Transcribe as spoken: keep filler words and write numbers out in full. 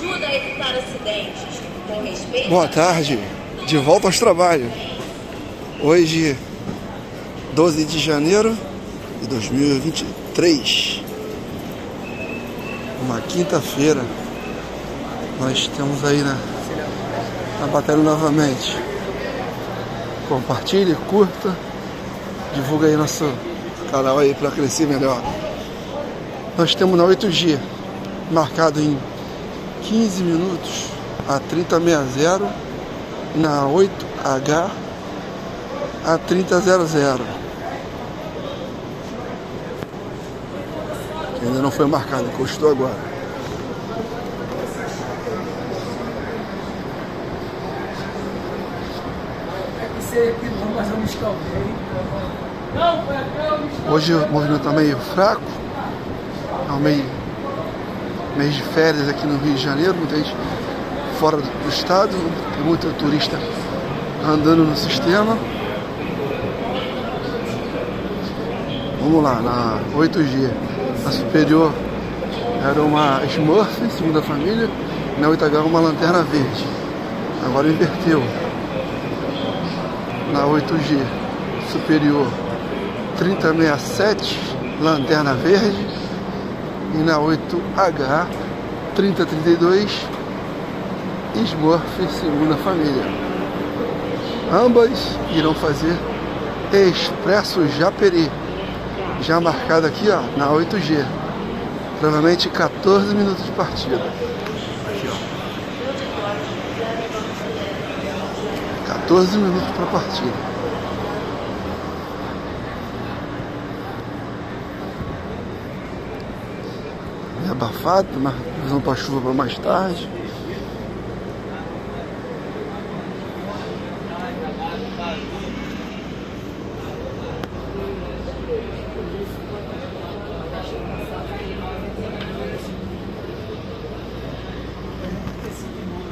Ajuda a evitar acidentes. Com respeito. Boa tarde, de volta aos trabalhos. Hoje, doze de janeiro de dois mil e vinte e três, uma quinta-feira. Nós temos aí na, na bateria novamente. Compartilhe, curta, divulga aí nosso canal aí para crescer melhor. Nós temos na oito G, marcado em quinze minutos a trinta sessenta, na oito H a trinta zero zero. Que ainda não foi marcado, encostou agora. Hoje o movimento está meio fraco, é um meio, mês de férias aqui no Rio de Janeiro, muita gente fora do estado, tem muito turista andando no sistema. Vamos lá, na oito G, a superior era uma Smurf, segunda família, na oito H uma lanterna verde. Agora inverteu. Na oito G superior trinta sessenta e sete, lanterna verde. E na oito H trinta trinta e dois, Smurf, segunda família. Ambas irão fazer Expresso Japeri, já marcado aqui, ó, na oito G. Provavelmente quatorze minutos de partida. Aqui, ó. quatorze minutos para partida. É abafado, mas previsão para chuva para mais tarde.